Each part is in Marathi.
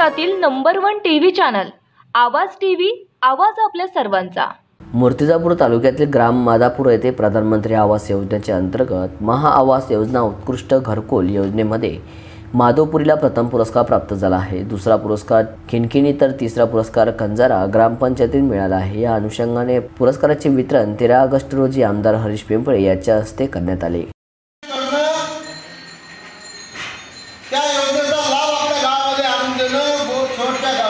महाराष्ट्रातील number 1 TV channel Awaaz TV, आवाज आपल्या सर्वांचा। मूर्तिजापूर तालुक्यातील ग्राम मादापूर येथे प्रधानमंत्री आवास योजनेच्या अंतर्गत महाआवास योजना उत्कृष्ट घरकुल योजनेमध्ये माधवपुरीला प्रथम पुरस्कार प्राप्त झाला आहे। दुसरा पुरस्कार खिनखिनी तर तिसरा पुरस्कार कंजारा ग्रामपंचायतीत मिळाला आहे। या अनुषंगाने पुरस्काराचे वितरण 13 ऑगस्ट रोजी आमदार हरीश पिंपळे यांच्या हस्ते करण्यात आले। त्या योजनेचा लाभ आपल्या गावामध्ये आणून देणं, शेवटच्या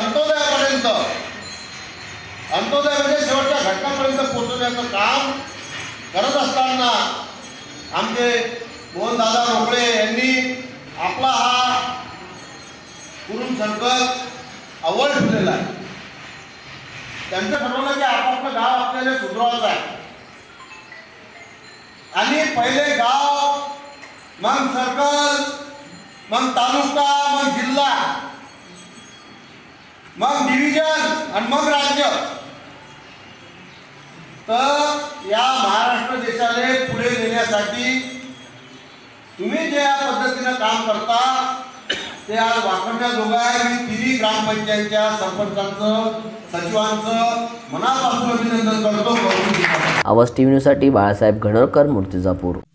अंत्योदय म्हणजे शेवटच्या घटकापर्यंत पोहोचवण्याचं काम करत असताना आमचे मोहनदादा रोकडे यांनी आपला हा कुरुम सर्कल अव्वल ठेवलेला आहे। त्यांचं ठरवलं की आपापलं गाव आपल्याला सुधारायचं आहे आणि पहिले गाव, मग सर्कल, मग तालुका, मग जिल्हा, मग डिव्हिजन आणि मग राज्य। तर या महाराष्ट्र देशाला पुढे नेण्यासाठी तुम्ही जे या पद्धतीने काम करता ते आज वाखण्याजोगं आहे। मी तिन्ही ग्रामपंचायतच्या सरपंचांचं, सचिवांचं मनापासून अभिनंदन करतो। आवाज टीव्ही न्यूजसाठी बाळासाहेब घणरकर, मूर्तिजापूर।